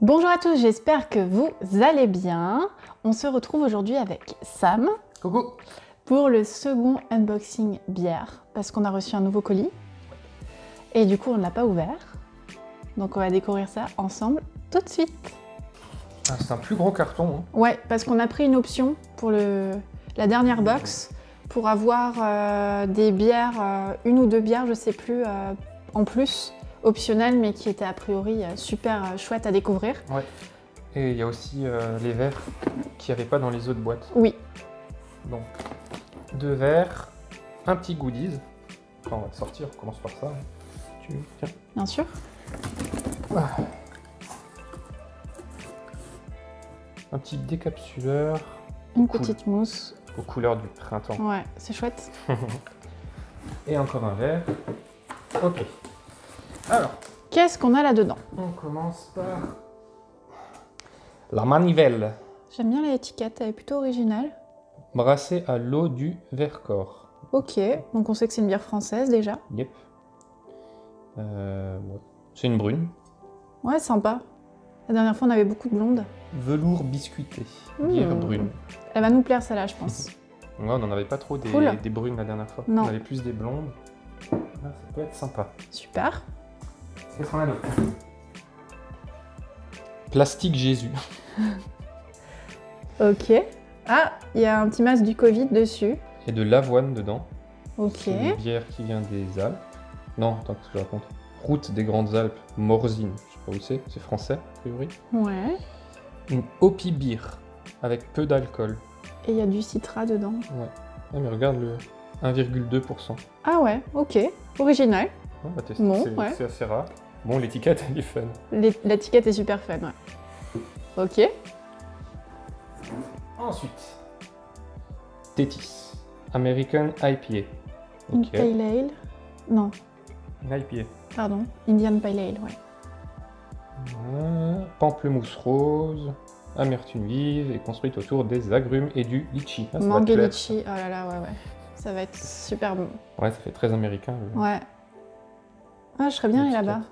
Bonjour à tous, j'espère que vous allez bien. On se retrouve aujourd'hui avec Sam. Coucou. Pour le second unboxing bière, parce qu'on a reçu un nouveau colis. Et du coup, on ne l'a pas ouvert. Donc on va découvrir ça ensemble tout de suite. Ah, c'est un plus gros carton. Hein. Ouais, parce qu'on a pris une option pour la dernière box pour avoir des bières, une ou deux bières, je sais plus, en plus, optionnelles, mais qui étaient a priori super chouettes à découvrir. Ouais. Et il y a aussi les verres qu'il n'y avait pas dans les autres boîtes. Oui. Donc, 2 verres, un petit goodies. Enfin, on va le sortir, on commence par ça. Tiens. Bien sûr. Ah. Un petit décapsuleur. Une petite mousse. Aux couleurs du printemps. Ouais, c'est chouette. Et encore un verre. Ok. Alors. Qu'est-ce qu'on a là-dedans? On commence par la manivelle. J'aime bien l'étiquette, elle est plutôt originale. Brassée à l'eau du Vercors. Ok, donc on sait que c'est une bière française déjà. Yep. Ouais. C'est une brune. Ouais, sympa. La dernière fois, on avait beaucoup de blondes. Velours biscuité. Bière brune. Elle va nous plaire celle-là, je pense. Ouais, on n'en avait pas trop des brunes la dernière fois. Non. On avait plus des blondes. Ah, ça peut être sympa. Super. Qu'est-ce qu'on a d'autre? Plastique Jésus. Ok. Ah, il y a un petit masque du Covid dessus. Et de l'avoine dedans. Ok. C'est une bière qui vient des Alpes. Non, attends, qu'est-ce que je raconte? Route des Grandes Alpes, Morzine. Je sais pas où c'est français, a priori. Ouais. Une Hopi Beer, avec peu d'alcool. Et il y a du citra dedans. Ouais. Ah, mais regarde le 1,2%. Ah ouais, ok. Original. On va tester, Bon, c'est assez rare. Bon, l'étiquette, elle est fun. L'étiquette est super fun, ouais. Ok. Ensuite, Tétis, American IPA. Une Pale Ale. Non, Une IPA. pardon. Indian Pale Ale, ouais. Pamplemousse rose, amertume vive et construite autour des agrumes et du litchi. Ah, Mangue litchi, oh là là, ouais, ouais. Ça va être super bon. Ouais, ça fait très américain. Ouais. Ah, je serais bien allée là-bas.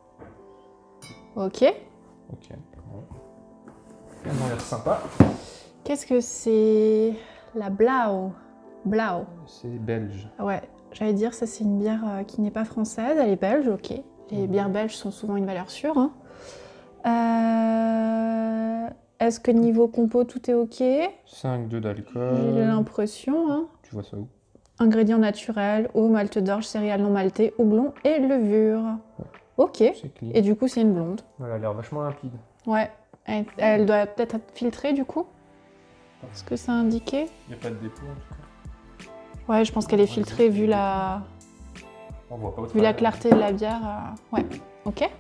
Ok. Ok. Elle a l'air sympa. Qu'est-ce que c'est? La Blau. Blau. C'est belge. Ouais, j'allais dire, ça c'est une bière qui n'est pas française, elle est belge, ok. Les bières belges sont souvent une valeur sûre. Hein. Est-ce que niveau compo tout est ok? 5,2 d'alcool. J'ai l'impression. Hein. Tu vois ça où? Ingrédients naturels, eau, malte d'orge, céréales non maltées, houblon et levure. Ouais. Ok. C'est clean. Et du coup, c'est une blonde. Elle a l'air vachement limpide. Ouais. Elle doit peut-être être filtrée du coup? Est-ce que c'est indiqué? Il n'y a pas de dépôt en tout cas. Ouais, je pense qu'elle est filtrée vu la... On voit pas vu la clarté de la bière. Ouais. Ok.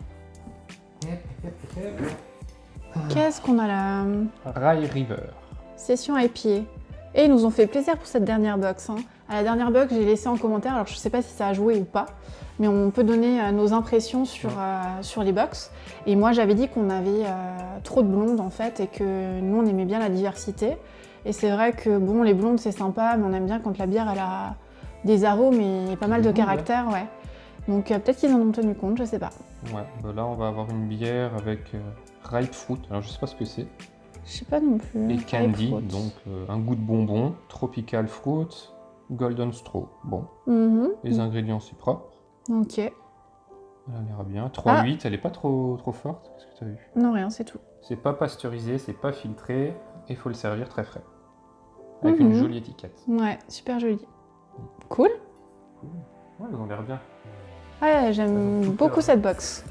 Qu'est-ce qu'on a là? Rye River. Session IPA. Et ils nous ont fait plaisir pour cette dernière box. Hein. À la dernière box, j'ai laissé en commentaire, alors je sais pas si ça a joué ou pas, mais on peut donner nos impressions sur les box. Et moi, j'avais dit qu'on avait trop de blondes en fait, et que nous, on aimait bien la diversité. Et c'est vrai que bon, les blondes, c'est sympa, mais on aime bien quand la bière, elle a des arômes et pas mal de caractère, ouais. Donc peut-être qu'ils en ont tenu compte, je sais pas. Ouais, bah là, on va avoir une bière avec ripe fruit. Alors, je sais pas ce que c'est. Je sais pas non plus. Et candy, donc un goût de bonbon, tropical fruit, golden straw. Bon, les ingrédients c'est propre. Ok. Elle a l'air bien. 3,8, elle est pas trop forte. Qu'est-ce que tu as vu? Non, rien, c'est tout. C'est pas pasteurisé, c'est pas filtré, et il faut le servir très frais. Avec une jolie étiquette. Ouais, super joli. Cool. Ouais, elles ont l'air bien. Ouais, j'aime beaucoup cette box.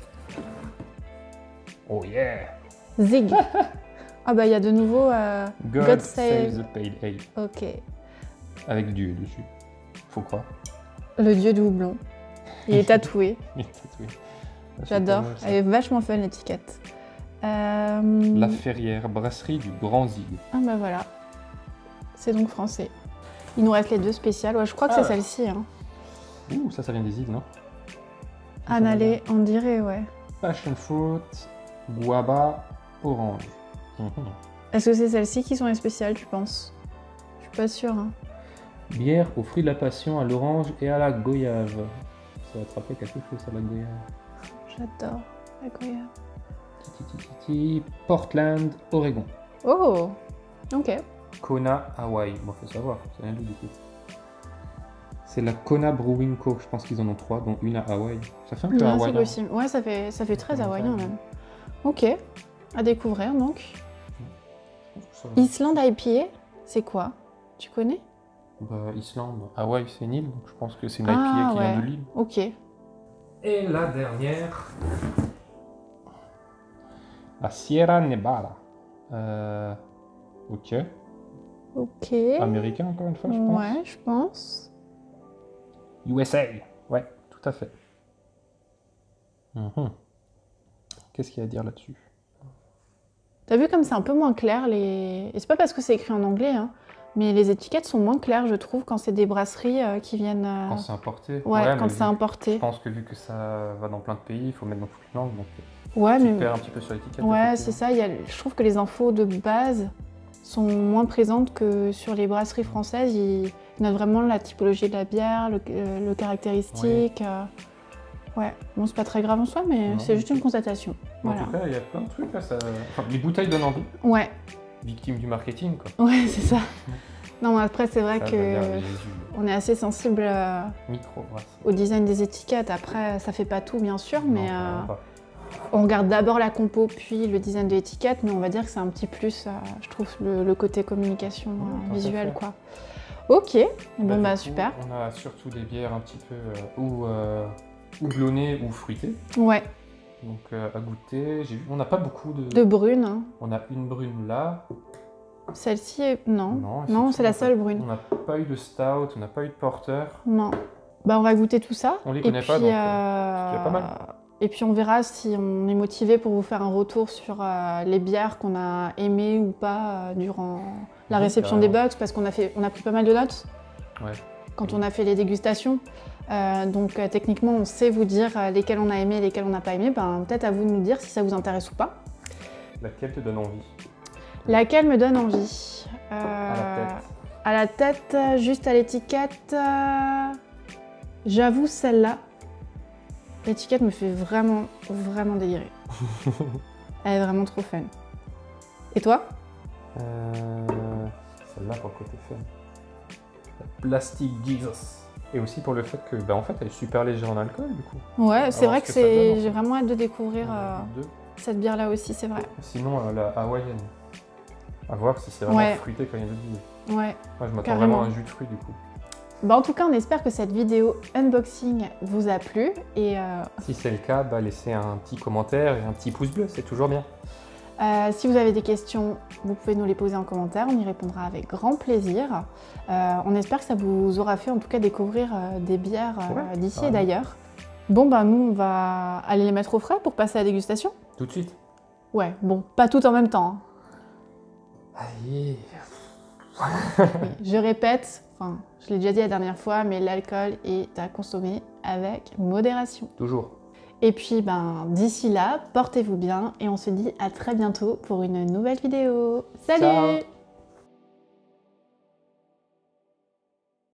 Oh yeah! Zig. Ah bah il y a de nouveau God Save the Pale Ale. Ok. Avec Dieu dessus. Faut croire. Le dieu du houblon. Il est tatoué. Il est tatoué. J'adore. Elle est vachement fun l'étiquette. La Ferrière, brasserie du Grand Zig. Ah bah voilà. C'est donc français. Il nous reste les deux spéciales. Ouais, je crois que c'est celle-ci. Hein. Ouh, ça vient des îles, non? Annalé, on dirait, ouais. Passion fruit, guava, orange. Est-ce que c'est celles-ci qui sont les spéciales, tu penses? Je suis pas sûre. Hein. Bière aux fruits de la passion, à l'orange et à la goyave. Ça va te rappeler quelque chose à la goyave? J'adore la goyave. marqué Portland, Oregon. Oh, ok. Kona, Hawaï. Bon, faut savoir, ça vient d'où du coup? C'est la Kona Brewing Co. Je pense qu'ils en ont 3, dont une à Hawaï. Ça fait un peu hawaïen. C'est possible. Ouais, ça fait très hawaïen même. Ok, à découvrir donc. Island IPA, c'est quoi? Tu connais? Bah, Islande, Hawaï, c'est une île, donc je pense que c'est une IPA qui vient de l'île. Ok. Et la dernière, la Sierra Nevada. Ok. Ok. Américain encore une fois, je pense. Ouais, je pense. USA. Ouais, tout à fait. Qu'est-ce qu'il y a à dire là-dessus? T'as vu comme c'est un peu moins clair les... Et c'est pas parce que c'est écrit en anglais, hein, mais les étiquettes sont moins claires, je trouve, quand c'est des brasseries qui viennent... Quand c'est importé. Ouais, quand c'est importé. Je pense que vu que ça va dans plein de pays, il faut mettre dans toutes les langues, donc ouais, tu perds un petit peu sur l'étiquette. Ouais, c'est ça. Je trouve que les infos de base sont moins présentes que sur les brasseries françaises. Il note vraiment la typologie de la bière, le caractéristique. Ouais, bon, c'est pas très grave en soi, mais c'est juste une constatation. En tout cas, il y a plein de trucs là. Enfin, les bouteilles donnent envie. Ouais. Victime du marketing, quoi. Ouais, c'est ça. Non, mais après, c'est vrai que on est assez sensible au design des étiquettes. Après, ça fait pas tout, bien sûr, mais on regarde d'abord la compo, puis le design de l'étiquette, mais on va dire que c'est un petit plus, je trouve, le côté communication visuelle, quoi. Ok, bon, bah super. On a surtout des bières un petit peu ou houblonnées ou fruitées. Ouais. Donc à goûter, j'ai vu, on n'a pas beaucoup de brunes. Hein. On a une brune là. Celle-ci est... Non, c'est la seule brune. On n'a pas eu de stout, on n'a pas eu de porter. Non. Bah on va goûter tout ça. On les connaît pas, donc c'est pas mal. Et puis on verra si on est motivé pour vous faire un retour sur les bières qu'on a aimées ou pas durant la réception des box, parce qu'on a pris pas mal de notes quand on a fait les dégustations. Donc techniquement, on sait vous dire lesquelles on a aimé et lesquelles on n'a pas aimé. Ben, peut-être à vous de nous dire si ça vous intéresse ou pas. Laquelle te donne envie? Laquelle me donne envie? À la tête, juste à l'étiquette. J'avoue, celle-là, l'étiquette me fait vraiment, vraiment délirer. Elle est vraiment trop fun. Et toi? Celle-là pour le côté fun. La Plastic Jesus. Et aussi pour le fait que, en fait, elle est super légère en alcool, du coup. Ouais, c'est vrai que j'ai vraiment hâte de découvrir cette bière-là aussi, c'est vrai. Sinon, la hawaïenne. À voir si c'est vraiment fruité quand il y a le Ouais. Moi, je m'attends vraiment à un jus de fruits, du coup. En tout cas, on espère que cette vidéo unboxing vous a plu. Et si c'est le cas, laissez un petit commentaire et un petit pouce bleu, c'est toujours bien. Si vous avez des questions, vous pouvez nous les poser en commentaire, on y répondra avec grand plaisir. On espère que ça vous aura fait en tout cas découvrir des bières d'ici et d'ailleurs. Bon, nous on va aller les mettre au frais pour passer à la dégustation. Tout de suite? Ouais, bon, pas toutes en même temps. Allez. Oui, je répète, je l'ai déjà dit la dernière fois, mais l'alcool est à consommer avec modération. Toujours. Et puis, d'ici là, portez-vous bien et on se dit à très bientôt pour une nouvelle vidéo. Salut! Ciao.